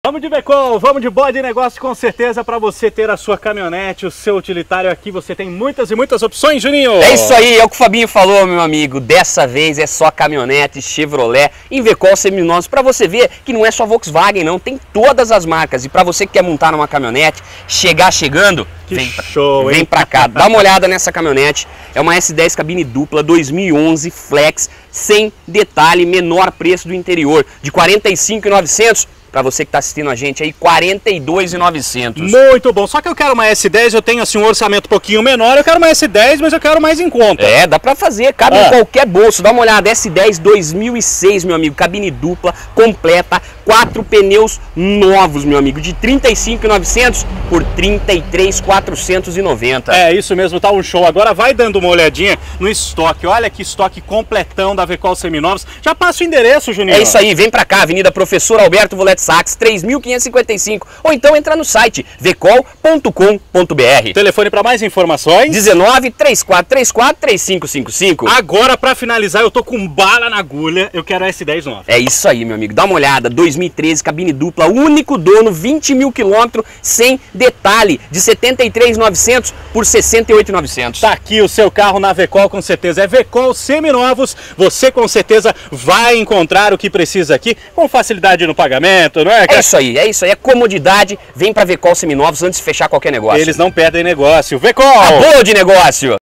Vamos de Vecol, vamos de bode negócio com certeza para você ter a sua caminhonete, o seu utilitário aqui. Você tem muitas e muitas opções, Juninho. É isso aí, é o que o Fabinho falou, meu amigo. Dessa vez é só caminhonete Chevrolet em Vecol seminovos. Para você ver que não é só Volkswagen, não. Tem todas as marcas. E para você que quer montar numa caminhonete, chegando, vem pra cá. Dá uma olhada nessa caminhonete. É uma S10 cabine dupla 2011 Flex, sem detalhe, menor preço do interior, de R$ 45.900. Para você que está assistindo a gente aí, R$ 42.900. Muito bom, só que eu quero uma S10, eu tenho assim um orçamento um pouquinho menor, eu quero uma S10, mas eu quero mais em conta. É, dá para fazer, cabe em qualquer bolso. Dá uma olhada, S10 2006, meu amigo, cabine dupla, completa, 4 pneus novos, meu amigo, de R$ 35.900 por R$ 33.490. É, isso mesmo, tá um show. Agora vai dando uma olhadinha no estoque, olha que estoque completão da Vecol Seminovos. Já passa o endereço, Juninho. É isso aí, vem pra cá, Avenida Professor Alberto Volete Sax, 3.555, ou então entra no site vecol.com.br. Telefone para mais informações: 19-3434-3555. Agora, para finalizar, eu tô com bala na agulha, eu quero a S10 nova. É isso aí, meu amigo, dá uma olhada, 2013, cabine dupla, único dono, 20 mil quilômetros, sem detalhe, de R$ 73.900 por R$ 68.900. Tá aqui o seu carro na Vecol, com certeza. É Vecol Seminovos, você com certeza vai encontrar o que precisa aqui, com facilidade no pagamento, não é? É isso aí, é comodidade. Vem pra Vecol Seminovos antes de fechar qualquer negócio. Eles não perdem negócio. Vecol! Boa de negócio!